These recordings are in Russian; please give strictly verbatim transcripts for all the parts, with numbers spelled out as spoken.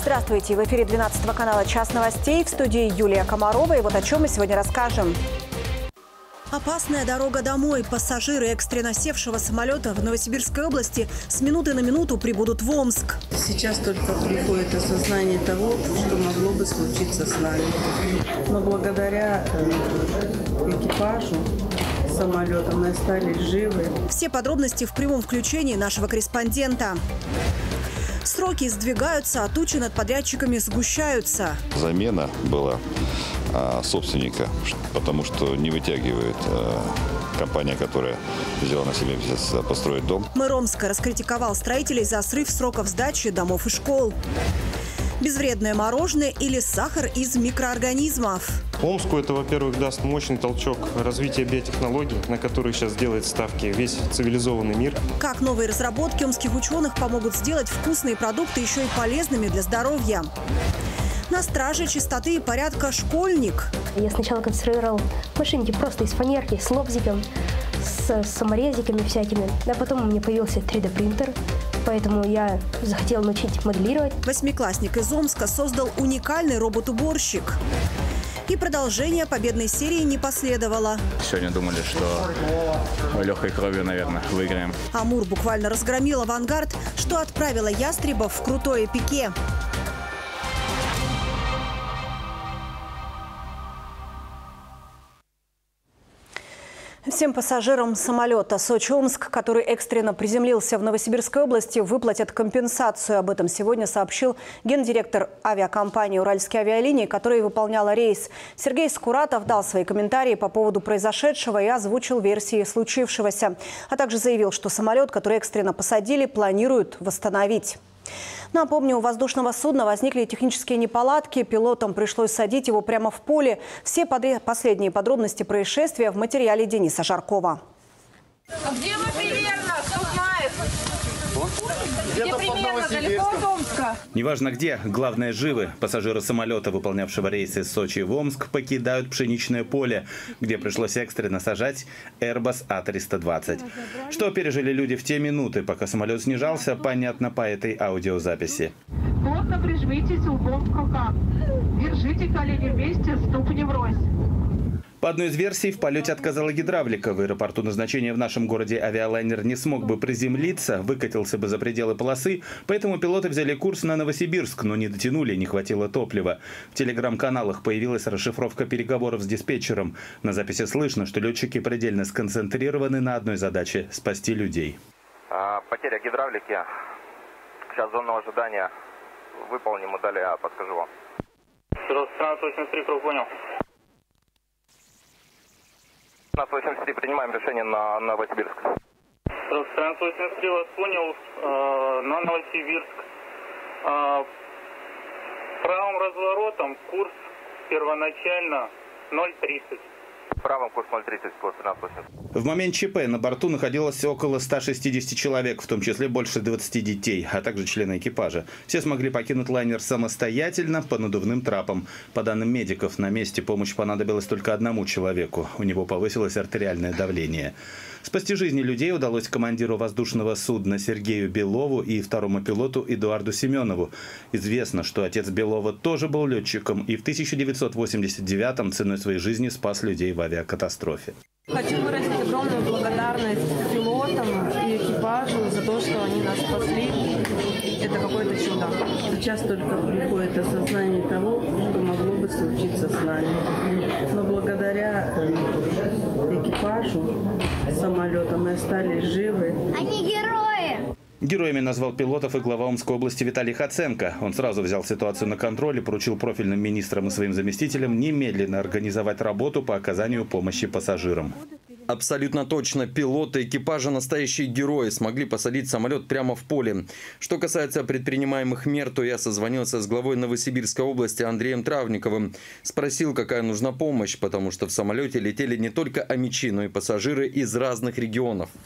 Здравствуйте! В эфире двенадцатого канала «Час новостей», в студии Юлия Комарова. И вот о чем мы сегодня расскажем. Опасная дорога домой. Пассажиры экстренно севшего самолета в Новосибирской области с минуты на минуту прибудут в Омск. Сейчас только приходит осознание того, что могло бы случиться с нами. Но благодаря экипажу самолета мы остались живы. Все подробности в прямом включении нашего корреспондента. Сроки сдвигаются, а тучи над подрядчиками сгущаются. Замена была а, собственника, потому что не вытягивает а, компания, которая взяла на себя построить дом. Мэр Омска раскритиковал строителей за срыв сроков сдачи домов и школ. Безвредное мороженое или сахар из микроорганизмов. Омску это, во-первых, даст мощный толчок развития биотехнологий, на которые сейчас делает ставки весь цивилизованный мир. Как новые разработки омских ученых помогут сделать вкусные продукты еще и полезными для здоровья. На страже чистоты и порядка школьник. Я сначала конструировал машинки просто из фанерки, с лобзиком, с саморезиками всякими. А потом у меня появился три дэ принтер. Поэтому я захотела научить моделировать. Восьмиклассник из Омска создал уникальный робот-уборщик. И продолжение победной серии не последовало. Сегодня думали, что легкой кровью, наверное, выиграем. Амур буквально разгромил «Авангард», что отправило ястребов в крутое пике. Всем пассажирам самолета Сочи-Омск, который экстренно приземлился в Новосибирской области, выплатят компенсацию. Об этом сегодня сообщил гендиректор авиакомпании «Уральские авиалинии», которая выполняла рейс. Сергей Скуратов дал свои комментарии по поводу произошедшего и озвучил версии случившегося. А также заявил, что самолет, который экстренно посадили, планируют восстановить. Напомню, у воздушного судна возникли технические неполадки. Пилотам пришлось садить его прямо в поле. Все подряд... последние подробности происшествия в материале Дениса Жаркова. А где вы примерно? Кто знает? Где примерно? Далеко от Омска? Неважно где, главное живы. Пассажиры самолета, выполнявшего рейсы из Сочи в Омск, покидают пшеничное поле, где пришлось экстренно сажать Airbus А триста двадцать. Что пережили люди в те минуты, пока самолет снижался, понятно по этой аудиозаписи. Плотно прижмитесь лбом к рукам. Держите колени вместе, ступни врозь. По одной из версий, в полете отказала гидравлика. В аэропорту назначения в нашем городе авиалайнер не смог бы приземлиться, выкатился бы за пределы полосы, поэтому пилоты взяли курс на Новосибирск, но не дотянули, не хватило топлива. В телеграм-каналах появилась расшифровка переговоров с диспетчером. На записи слышно, что летчики предельно сконцентрированы на одной задаче – спасти людей. Потеря гидравлики. Сейчас зону ожидания. Выполним и далее я подскажу вам. тринадцать восемьдесят три, круг понял. тринадцать восемьдесят три, принимаем решение на Новосибирск. тринадцать восемьдесят три, вас понял, э, на Новосибирск. Э, правым разворотом курс первоначально ноль тридцать. Правым курс ноль тридцать, курс тринадцать восемьдесят. В момент ЧП на борту находилось около ста шестидесяти человек, в том числе больше двадцати детей, а также члены экипажа. Все смогли покинуть лайнер самостоятельно по надувным трапам. По данным медиков, на месте помощь понадобилась только одному человеку. У него повысилось артериальное давление. Спасти жизни людей удалось командиру воздушного судна Сергею Белову и второму пилоту Эдуарду Семенову. Известно, что отец Белова тоже был летчиком и в тысяча девятьсот восемьдесят девятом ценой своей жизни спас людей в авиакатастрофе. Хочу выразить огромную благодарность пилотам и экипажу за то, что они нас спасли. Это какое-то чудо. Сейчас только приходит осознание того, что могло бы случиться с нами. Но благодаря экипажу самолета мы остались живы. Они герои! Героями назвал пилотов и глава Омской области Виталий Хаценко. Он сразу взял ситуацию на контроль и поручил профильным министрам и своим заместителям немедленно организовать работу по оказанию помощи пассажирам. Абсолютно точно. Пилоты экипажа настоящие герои, смогли посадить самолет прямо в поле. Что касается предпринимаемых мер, то я созвонился с главой Новосибирской области Андреем Травниковым. Спросил, какая нужна помощь, потому что в самолете летели не только омичи, но и пассажиры из разных регионов.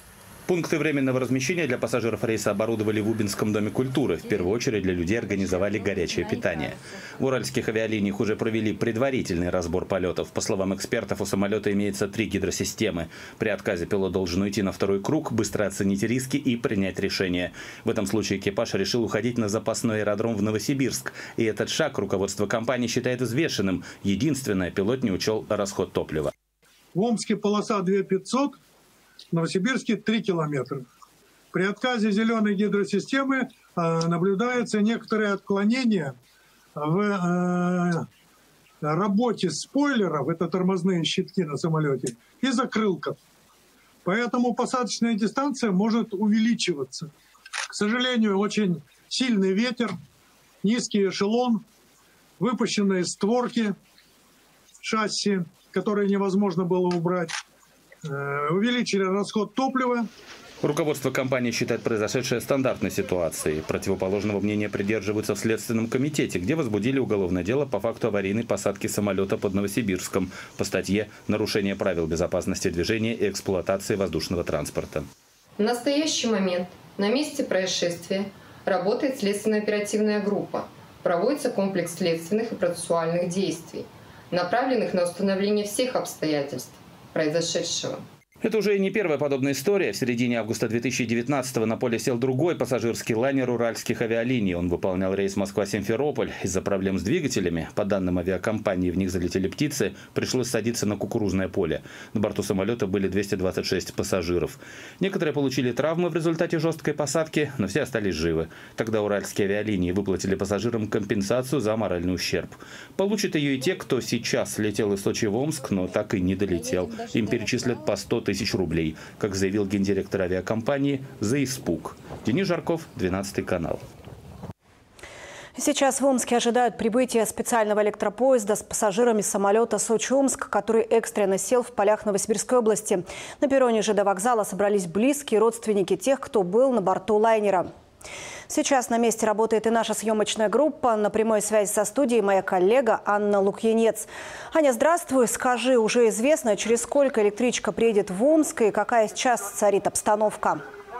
Пункты временного размещения для пассажиров рейса оборудовали в Убинском доме культуры. В первую очередь для людей организовали горячее питание. В уральских авиалиниях уже провели предварительный разбор полетов. По словам экспертов, у самолета имеется три гидросистемы. При отказе пилот должен уйти на второй круг, быстро оценить риски и принять решение. В этом случае экипаж решил уходить на запасной аэродром в Новосибирск. И этот шаг руководство компании считает взвешенным. Единственное, пилот не учел расход топлива. В Омске полоса две тысячи пятьсот, в Новосибирске три километра. При отказе зеленой гидросистемы э, наблюдается некоторое отклонение в э, работе спойлеров, это тормозные щитки на самолете, и закрылков. Поэтому посадочная дистанция может увеличиваться. К сожалению, очень сильный ветер, низкий эшелон, выпущенные створки шасси, которые невозможно было убрать, увеличили расход топлива. Руководство компании считает произошедшее стандартной ситуацией. Противоположного мнения придерживаются в Следственном комитете, где возбудили уголовное дело по факту аварийной посадки самолета под Новосибирском по статье «Нарушение правил безопасности движения и эксплуатации воздушного транспорта». В настоящий момент на месте происшествия работает следственно-оперативная группа. Проводится комплекс следственных и процессуальных действий, направленных на установление всех обстоятельств произошедшего. Это уже не первая подобная история. В середине августа две тысячи девятнадцатого на поле сел другой пассажирский лайнер уральских авиалиний. Он выполнял рейс Москва-Симферополь. Из-за проблем с двигателями, по данным авиакомпании, в них залетели птицы, пришлось садиться на кукурузное поле. На борту самолета были двести двадцать шесть пассажиров. Некоторые получили травмы в результате жесткой посадки, но все остались живы. Тогда уральские авиалинии выплатили пассажирам компенсацию за моральный ущерб. Получат ее и те, кто сейчас летел из Сочи в Омск, но так и не долетел. Им перечислят по сто тысяч рублей, как заявил гендиректор авиакомпании, за испуг. Денис Жарков, двенадцатый канал. Сейчас в Омске ожидают прибытия специального электропоезда с пассажирами самолета Сочи-Омск, который экстренно сел в полях Новосибирской области. На перроне ЖД вокзала собрались близкие родственники тех, кто был на борту лайнера. Сейчас на месте работает и наша съемочная группа. На прямой связи со студией моя коллега Анна Лукьянец. Аня, здравствуй. Скажи, уже известно, через сколько электричка приедет в Омск и какая сейчас царит обстановка?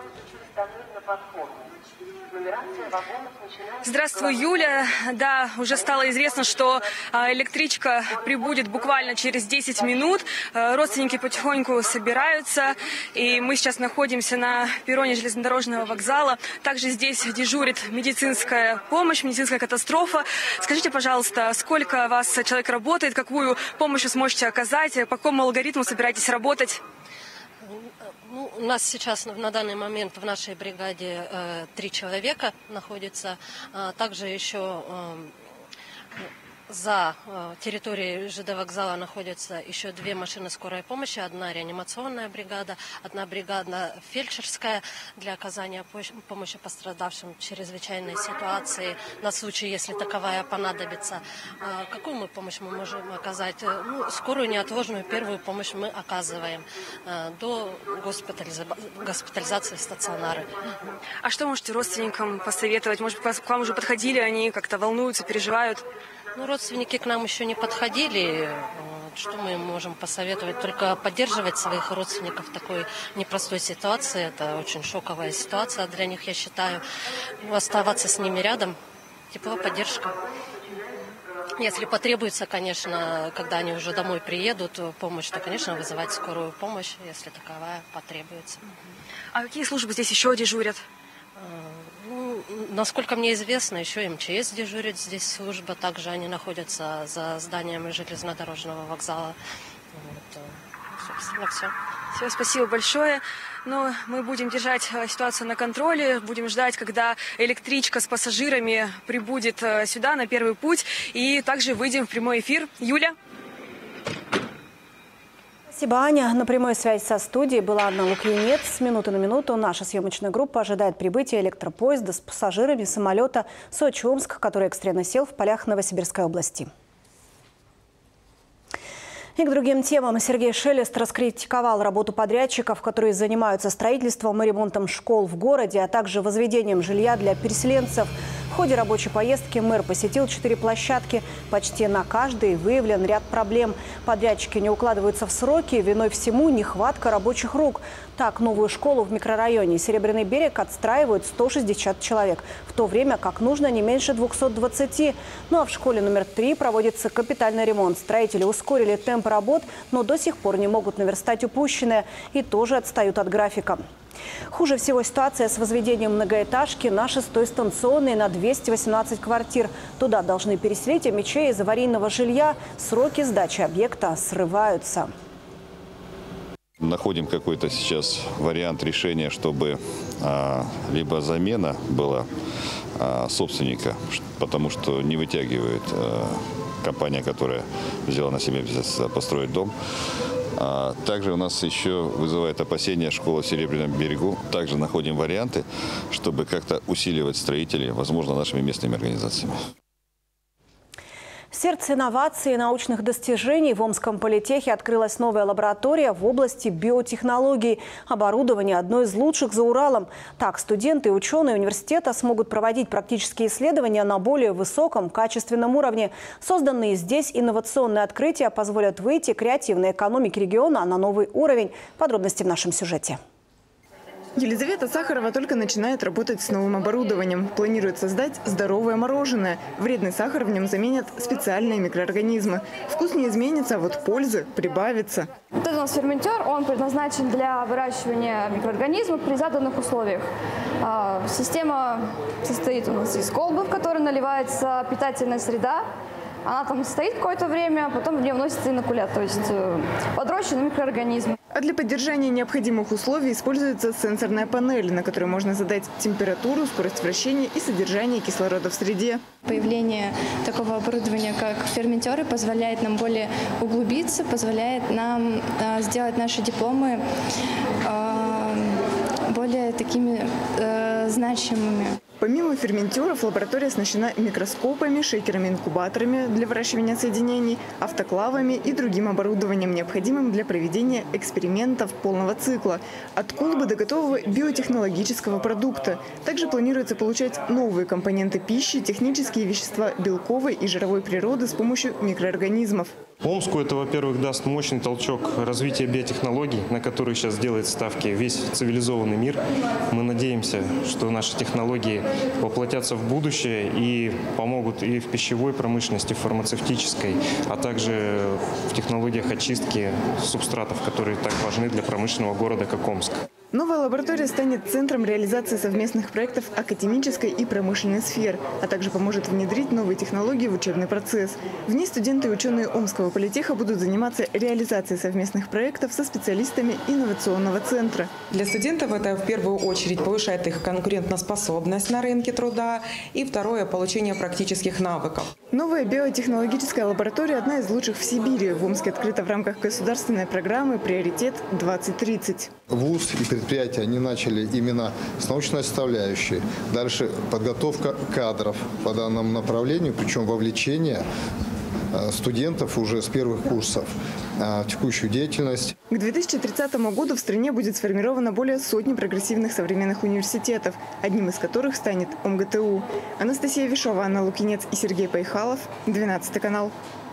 Здравствуй, Юля. Да, уже стало известно, что электричка прибудет буквально через десять минут. Родственники потихоньку собираются. И мы сейчас находимся на перроне железнодорожного вокзала. Также здесь дежурит медицинская помощь, медицинская катастрофа. Скажите, пожалуйста, сколько вас человек работает, какую помощь вы сможете оказать, по какому алгоритму собираетесь работать? Ну, у нас сейчас на данный момент в нашей бригаде э, три человека находится. А также еще э, за э, территорией ЖД вокзала находятся еще две машины скорой помощи. Одна реанимационная бригада, одна бригада фельдшерская для оказания помощи пострадавшим в чрезвычайной ситуации на случай, если таковая понадобится. А какую мы помощь мы можем оказать? Ну, скорую неотложную первую помощь мы оказываем э, до госпитализа... госпитализации в стационары. А что можете родственникам посоветовать? Может быть, к вам уже подходили, они как-то волнуются, переживают? Ну, родственники к нам еще не подходили. Что мы им можем посоветовать? Только поддерживать своих родственников в такой непростой ситуации. Это очень шоковая ситуация для них, я считаю. Оставаться с ними рядом. Тепло, поддержка. Если потребуется, конечно, когда они уже домой приедут, помощь, то, конечно, вызывать скорую помощь, если таковая потребуется. А какие службы здесь еще дежурят? Ну, насколько мне известно, еще МЧС дежурит здесь служба. Также они находятся за зданием железнодорожного вокзала. Вот, собственно, все. Все, спасибо большое. Но мы будем держать ситуацию на контроле, будем ждать, когда электричка с пассажирами прибудет сюда, на первый путь. И также выйдем в прямой эфир. Юля? Спасибо, Аня. На прямой связи со студией была Анна Лукьянец. С минуты на минуту наша съемочная группа ожидает прибытия электропоезда с пассажирами самолета Сочи-Омск, который экстренно сел в полях Новосибирской области. И к другим темам. Сергей Шелест раскритиковал работу подрядчиков, которые занимаются строительством и ремонтом школ в городе, а также возведением жилья для переселенцев. ходе рабочей поездки мэр посетил четыре площадки. Почти на каждой выявлен ряд проблем. Подрядчики не укладываются в сроки, виной всему нехватка рабочих рук. Так, новую школу в микрорайоне Серебряный берег отстраивают сто шестьдесят человек, в то время как нужно не меньше двухсот двадцати. Ну а в школе номер три проводится капитальный ремонт. Строители ускорили темп работ, но до сих пор не могут наверстать упущенное и тоже отстают от графика. Хуже всего ситуация с возведением многоэтажки на шестой станционной на двести восемнадцать квартир. Туда должны переселить МЧ из аварийного жилья. Сроки сдачи объекта срываются. Находим какой-то сейчас вариант решения, чтобы а, либо замена была а, собственника, потому что не вытягивает а, компания, которая взяла на себя построить дом. А также у нас еще вызывает опасения школа в Серебряном берегу. Также находим варианты, чтобы как-то усиливать строителей, возможно, нашими местными организациями. В сердце инноваций и научных достижений в Омском политехе открылась новая лаборатория в области биотехнологий. Оборудование одно из лучших за Уралом. Так, студенты и ученые университета смогут проводить практические исследования на более высоком качественном уровне. Созданные здесь инновационные открытия позволят выйти креативной экономике региона на новый уровень. Подробности в нашем сюжете. Елизавета Сахарова только начинает работать с новым оборудованием. Планирует создать здоровое мороженое. Вредный сахар в нем заменят специальные микроорганизмы. Вкус не изменится, а вот пользы прибавится. Вот этот у нас ферментер, он предназначен для выращивания микроорганизмов при заданных условиях. Система состоит у нас из колбы, в которой наливается питательная среда. Она там стоит какое-то время, а потом в нее вносится инокулят, то есть подрощенный микроорганизм. А для поддержания необходимых условий используется сенсорная панель, на которой можно задать температуру, скорость вращения и содержание кислорода в среде. Появление такого оборудования, как ферментеры, позволяет нам более углубиться, позволяет нам э, сделать наши дипломы э, более такими э, значимыми. Помимо ферментеров, лаборатория оснащена микроскопами, шейкерами-инкубаторами для выращивания соединений, автоклавами и другим оборудованием, необходимым для проведения экспериментов полного цикла. От колбы до готового биотехнологического продукта. Также планируется получать новые компоненты пищи, технические вещества белковой и жировой природы с помощью микроорганизмов. Омску это, во-первых, даст мощный толчок развития биотехнологий, на которые сейчас делает ставки весь цивилизованный мир. Мы надеемся, что наши технологии воплотятся в будущее и помогут и в пищевой промышленности, в фармацевтической, а также в технологиях очистки субстратов, которые так важны для промышленного города, как Омск. Новая лаборатория станет центром реализации совместных проектов академической и промышленной сфер, а также поможет внедрить новые технологии в учебный процесс. В ней студенты и ученые Омского политеха будут заниматься реализацией совместных проектов со специалистами инновационного центра. Для студентов это в первую очередь повышает их конкурентоспособность на рынке труда и второе – получение практических навыков. Новая биотехнологическая лаборатория – одна из лучших в Сибири. В Омске открыта в рамках государственной программы «Приоритет двадцать тридцать». ВУЗ и предприятия, они начали именно с научной составляющей. Дальше подготовка кадров по данному направлению, причем вовлечение студентов уже с первых курсов в текущую деятельность. К две тысячи тридцатому году в стране будет сформировано более сотни прогрессивных современных университетов, одним из которых станет ОМГТУ. Анастасия Вишова, Анна Лукинец и Сергей Пайхалов. двенадцатый канал.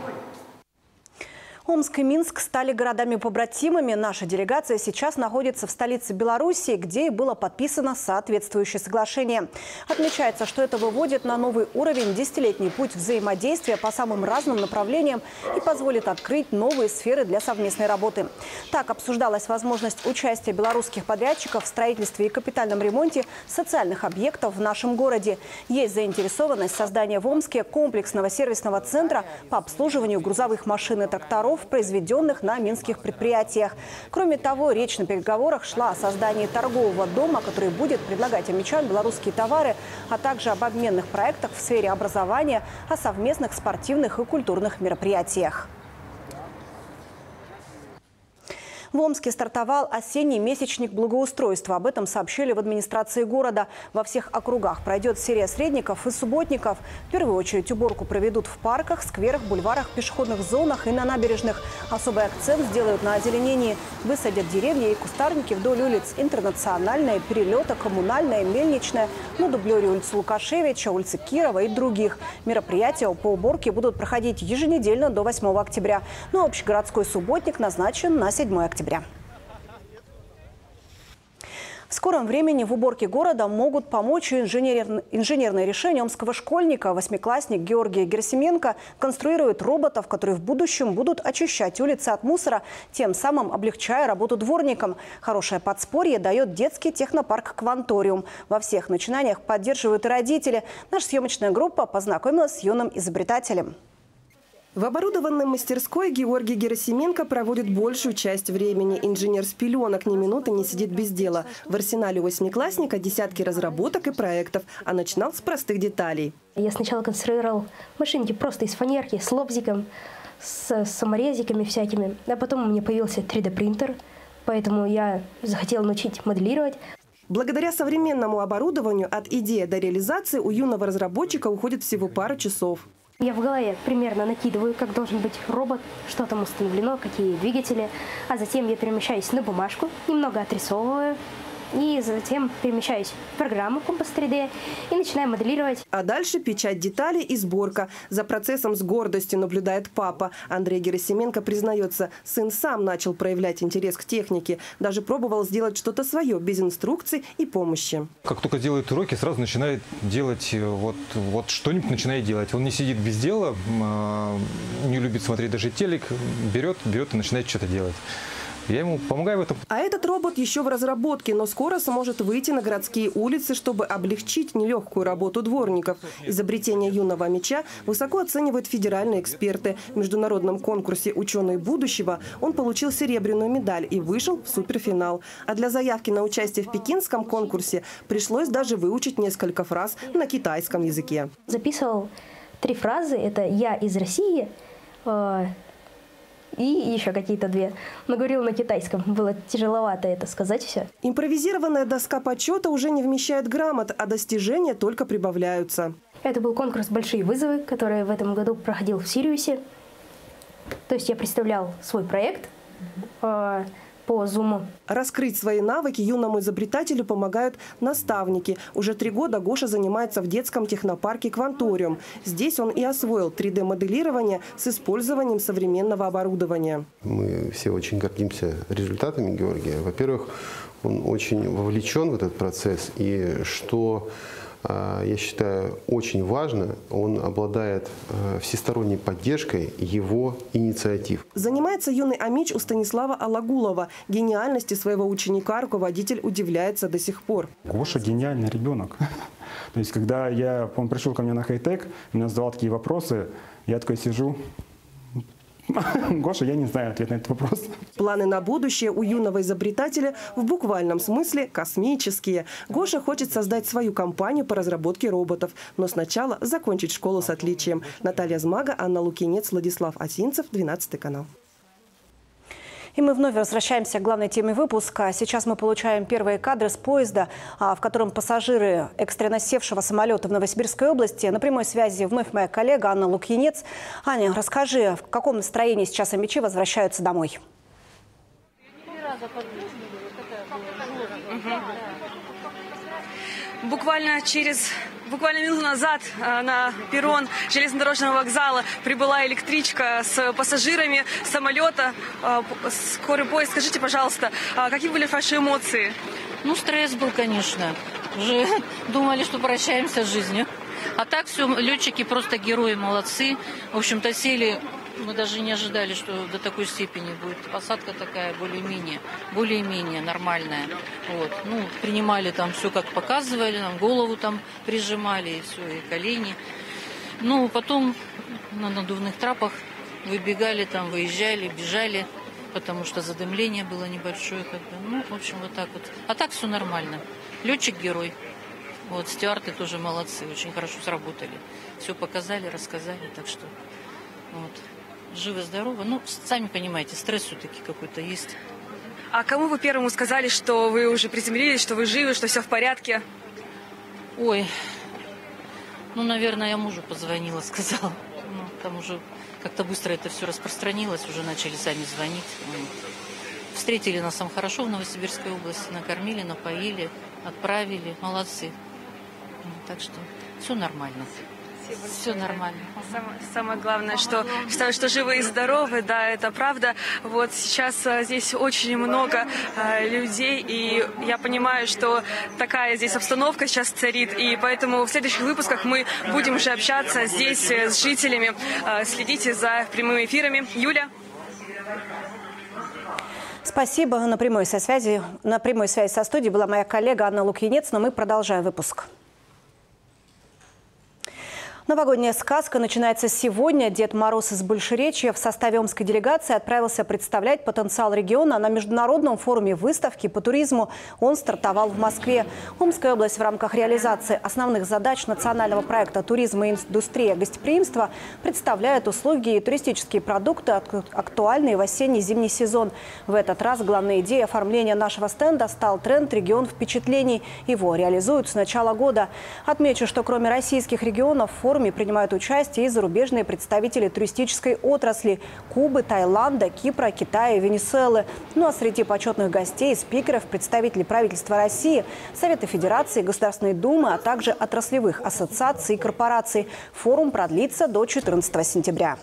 Омск и Минск стали городами-побратимами. Наша делегация сейчас находится в столице Беларуси, где и было подписано соответствующее соглашение. Отмечается, что это выводит на новый уровень десятилетний путь взаимодействия по самым разным направлениям и позволит открыть новые сферы для совместной работы. Так обсуждалась возможность участия белорусских подрядчиков в строительстве и капитальном ремонте социальных объектов в нашем городе. Есть заинтересованность создания в Омске комплексного сервисного центра по обслуживанию грузовых машин и тракторов, произведенных на минских предприятиях. Кроме того, речь на переговорах шла о создании торгового дома, который будет предлагать омичам белорусские товары, а также об обменных проектах в сфере образования, о совместных спортивных и культурных мероприятиях. В Омске стартовал осенний месячник благоустройства. Об этом сообщили в администрации города. Во всех округах пройдет серия средников и субботников. В первую очередь уборку проведут в парках, скверах, бульварах, пешеходных зонах и на набережных. Особый акцент сделают на озеленении. Высадят деревья и кустарники вдоль улиц Интернациональная, Перелета, Коммунальная, Мельничная, на дублере улицы Лукашевича, улицы Кирова и других. Мероприятия по уборке будут проходить еженедельно до восьмого октября. Но общегородской субботник назначен на седьмое октября. В скором времени в уборке города могут помочь инженер... инженерное решение омского школьника. Восьмиклассник Георгий Герасименко конструирует роботов, которые в будущем будут очищать улицы от мусора, тем самым облегчая работу дворникам. Хорошее подспорье дает детский технопарк «Кванториум». Во всех начинаниях поддерживают и родители. Наша съемочная группа познакомилась с юным изобретателем. В оборудованной мастерской Георгий Герасименко проводит большую часть времени. Инженер с пеленок ни минуты не сидит без дела. В арсенале восьмиклассника десятки разработок и проектов, а начинал с простых деталей. Я сначала конструировал машинки просто из фанерки, с лобзиком, с саморезиками всякими. А потом у меня появился три дэ принтер, поэтому я захотел научить моделировать. Благодаря современному оборудованию от идеи до реализации у юного разработчика уходит всего пару часов. Я в голове примерно накидываю, как должен быть робот, что там установлено, какие двигатели. А затем я перемещаюсь на бумажку, немного отрисовываю. И затем перемещаюсь в программу Компас три дэ и начинаю моделировать. А дальше печать деталей и сборка. За процессом с гордостью наблюдает папа. Андрей Герасименко признается, сын сам начал проявлять интерес к технике. Даже пробовал сделать что-то свое, без инструкций и помощи. Как только делает уроки, сразу начинает делать, вот, вот что-нибудь начинает делать. Он не сидит без дела, не любит смотреть даже телек, берет, берет и начинает что-то делать. Я ему помогаю в этом. А этот робот еще в разработке, но скоро сможет выйти на городские улицы, чтобы облегчить нелегкую работу дворников. Изобретение юного меча высоко оценивают федеральные эксперты. В международном конкурсе «Ученые будущего» он получил серебряную медаль и вышел в суперфинал. А для заявки на участие в пекинском конкурсе пришлось даже выучить несколько фраз на китайском языке. Записывал три фразы. Это «Я из России», и еще какие-то две. Но говорил на китайском. Было тяжеловато это сказать все. Импровизированная доска почета уже не вмещает грамот, а достижения только прибавляются. Это был конкурс «Большие вызовы», который в этом году проходил в Сириусе. То есть я представлял свой проект э, по зуму. Раскрыть свои навыки юному изобретателю помогают наставники. Уже три года Гоша занимается в детском технопарке «Кванториум». Здесь он и освоил три дэ моделирование с использованием современного оборудования. Мы все очень гордимся результатами Георгия. Во-первых, он очень вовлечен в этот процесс. И что, я считаю, очень важно, он обладает всесторонней поддержкой его инициатив. Занимается юный омич у Станислава Алагулова. Гениальности своего ученика руководитель удивляется до сих пор. Гоша гениальный ребенок. То есть, когда я, он пришел ко мне на хай-тек, меня задавал такие вопросы, я такой сижу. Гоша, я не знаю ответ на этот вопрос. Планы на будущее у юного изобретателя в буквальном смысле космические. Гоша хочет создать свою компанию по разработке роботов, но сначала закончить школу с отличием. Наталья Змага, Анна Лукинец, Владислав Осинцев, двенадцатый канал. И мы вновь возвращаемся к главной теме выпуска. Сейчас мы получаем первые кадры с поезда, в котором пассажиры экстренно севшего самолета в Новосибирской области. На прямой связи вновь моя коллега Анна Лукинец. Аня, расскажи, в каком настроении сейчас омичи возвращаются домой? Буквально через... Буквально минуту назад на перрон железнодорожного вокзала прибыла электричка с пассажирами самолета, скорый поезд. Скажите, пожалуйста, какие были ваши эмоции? Ну, стресс был, конечно. Уже думали, что прощаемся с жизнью. А так все, летчики просто герои, молодцы. В общем-то, сели, мы даже не ожидали, что до такой степени будет. Посадка такая более-менее, более-менее нормальная. Вот. Ну, принимали там все, как показывали, нам голову там прижимали, и все, и колени. Ну, потом на надувных трапах выбегали, там, выезжали, бежали, потому что задымление было небольшое. Как бы. Ну, в общем, вот так вот. А так все нормально. Летчик герой. Вот, стюарды тоже молодцы, очень хорошо сработали. Все показали, рассказали, так что вот. Живо-здорово. Ну, сами понимаете, стресс все-таки какой-то есть. А кому вы первому сказали, что вы уже приземлились, что вы живы, что все в порядке? Ой, ну, наверное, я мужу позвонила, сказала. Ну, там уже как-то быстро это все распространилось, уже начали сами звонить. Встретили нас там хорошо в Новосибирской области, накормили, напоили, отправили. Молодцы. Так что все нормально. Все нормально. Самое, самое главное, что, что, что живы и здоровы, да, это правда. Вот сейчас а, здесь очень много а, людей, и я понимаю, что такая здесь обстановка сейчас царит, и поэтому в следующих выпусках мы будем уже общаться здесь с жителями. А, следите за прямыми эфирами. Юля? Спасибо. На прямой со связи, на прямой связи со студией была моя коллега Анна Лукьянец, но мы продолжаем выпуск. Новогодняя сказка начинается сегодня. Дед Мороз из Большеречья в составе омской делегации отправился представлять потенциал региона на международном форуме выставки по туризму. Он стартовал в Москве. Омская область в рамках реализации основных задач национального проекта «Туризм и индустрия гостеприимства» представляет услуги и туристические продукты, актуальные в осенне-зимний сезон. В этот раз главной идеей оформления нашего стенда стал тренд «Регион впечатлений». Его реализуют с начала года. Отмечу, что кроме российских регионов в форуме принимают участие и зарубежные представители туристической отрасли – Кубы, Таиланда, Кипра, Китая и Венесуэлы. Ну а среди почетных гостей – спикеров, представителей правительства России, Совета Федерации, Государственной Думы, а также отраслевых ассоциаций и корпораций. Форум продлится до четырнадцатого сентября.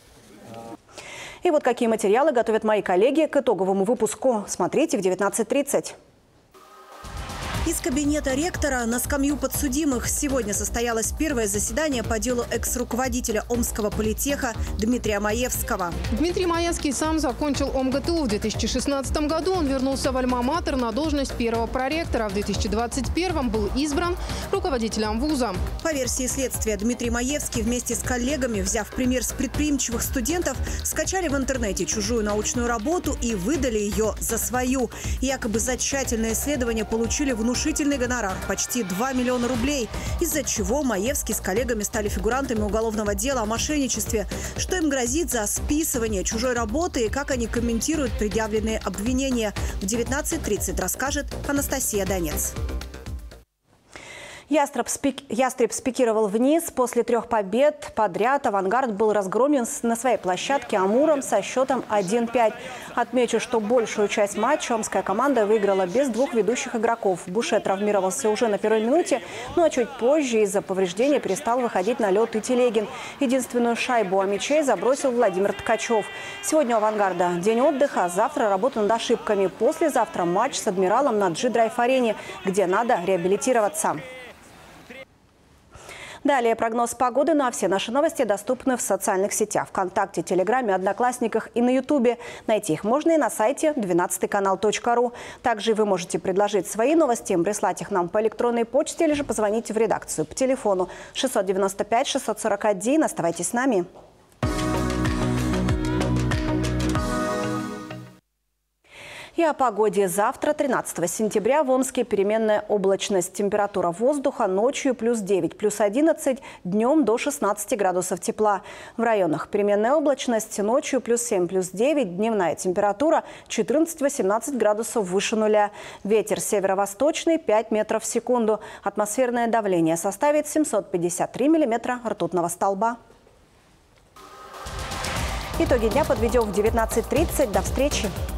И вот какие материалы готовят мои коллеги к итоговому выпуску. Смотрите в девятнадцать тридцать. Из кабинета ректора на скамью подсудимых сегодня состоялось первое заседание по делу экс-руководителя Омского политеха Дмитрия Маевского. Дмитрий Маевский сам закончил ОмГТУ. В две тысячи шестнадцатом году он вернулся в Альма-Матер на должность первого проректора. В две тысячи двадцать первом был избран руководителем вуза. По версии следствия, Дмитрий Маевский вместе с коллегами, взяв пример с предприимчивых студентов, скачали в интернете чужую научную работу и выдали ее за свою. Якобы за тщательное исследование получили внушительный Внушительный гонорар – почти два миллиона рублей, из-за чего Маевский с коллегами стали фигурантами уголовного дела о мошенничестве. Что им грозит за списывание чужой работы и как они комментируют предъявленные обвинения, в девятнадцать тридцать расскажет Анастасия Донец. Ястреб, спик... Ястреб спикировал вниз. После трех побед подряд «Авангард» был разгромлен на своей площадке «Амуром» со счетом один пять. Отмечу, что большую часть матча омская команда выиграла без двух ведущих игроков. Буше травмировался уже на первой минуте, ну а чуть позже из-за повреждения перестал выходить на лед и Телегин. Единственную шайбу о мячей забросил Владимир Ткачев. Сегодня у «Авангарда» день отдыха, завтра работа над ошибками. Послезавтра матч с «Адмиралом» на Джи-Драйв-арене, где надо реабилитироваться. Далее прогноз погоды, ну а все наши новости доступны в социальных сетях, ВКонтакте, Телеграме, Одноклассниках и на Ютубе. Найти их можно и на сайте двенадцатый канал точка ру. Также вы можете предложить свои новости, прислать их нам по электронной почте или же позвонить в редакцию по телефону шестьсот девяносто пять шестьсот сорок один. Оставайтесь с нами. И о погоде. Завтра, тринадцатого сентября, в Омске переменная облачность. Температура воздуха ночью плюс девять, плюс одиннадцать, днем до шестнадцати градусов тепла. В районах переменная облачность, ночью плюс семь, плюс девять, дневная температура четырнадцать-восемнадцать градусов выше нуля. Ветер северо-восточный пять метров в секунду. Атмосферное давление составит семьсот пятьдесят три миллиметра ртутного столба. Итоги дня подведем в девятнадцать тридцать. До встречи!